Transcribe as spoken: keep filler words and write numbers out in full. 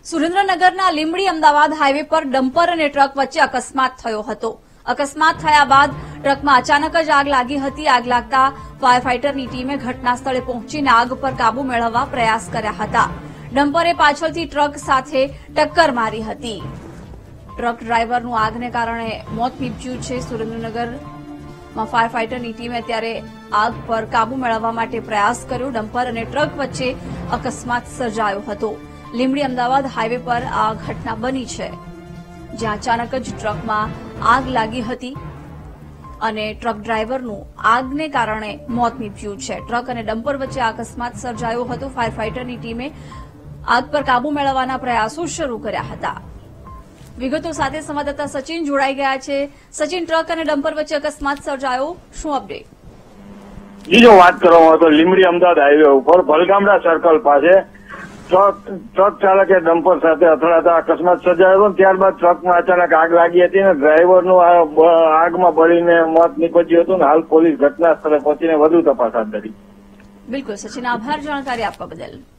સુરેન્દ્રનગરના લીંબડી અમદાવાદ હાઈવે પર ડમ્પર અને ટ્રક વચ્ચે અકસ્માત થયો હતો। અકસ્માત થયા બાદ ટ્રકમાં અચાનક જ આગ લાગી હતી। આગ લાગતા ફાયર ફાઈટરની ટીમે ઘટના સ્થળે પહોંચીને આગ પર કાબુ મેળવવા પ્રયાસ કર્યા હતા। ડમ્પરે પાછળથી ટ્રક સાથે ટક્કર મારી હતી। ટ્રક ડ્રાઈવરનું આગને કારણે મોત નીપજ્યું છે। સુરેન્દ્રનગરમાં ફાયર ફાઈટરની ટીમે અત્યારે આગ પર કાબુ મેળવવા માટે પ્રયાસ કર્યો। ડમ્પર અને ટ્રક વચ્ચે અકસ્માત સર્જાયો હતો। લીંબડી અમદાવાદ હાઈવે પર આ ઘટના બની છે, જ્યાં અચાનક જ ટ્રકમાં આગ લાગી હતી અને ટ્રક ડ્રાઈવરનું આગને કારણે મોત નીપજ્યું છે। ટ્રક અને ડમ્પર વચ્ચે અકસ્માત સર્જાયો હતો। ફાયર ફાઈટરની ટીમે આગ પર કાબુ મેળવવાના પ્રયાસો શરૂ કર્યા હતા। વિગતો સાથે સંવાદદાતા સચિન જોડાઈ ગયા છે। સચિન, ટ્રક અને ડમ્પર વચ્ચે અકસ્માત સર્જાયો, શું અપડેટ? જી, જો વાત કરવામાં આવે તો લીંબડી અમદાવાદ હાઈવે ઉપર ભલગામડા સર્કલ પાસે ટ્રક ટ્રક ચાલકે ડમ્પર સાથે અથડાતા અકસ્માત સર્જાયો હતો। ત્યારબાદ ટ્રકમાં અચાનક આગ લાગી હતી અને ડ્રાઈવરનું આગમાં બળીને મોત નીપજ્યું હતું। હાલ પોલીસ ઘટના સ્થળે પહોંચીને વધુ તપાસ હાથ ધરી। બિલકુલ સચિન, આભાર જાણકારી આપવા બદલ।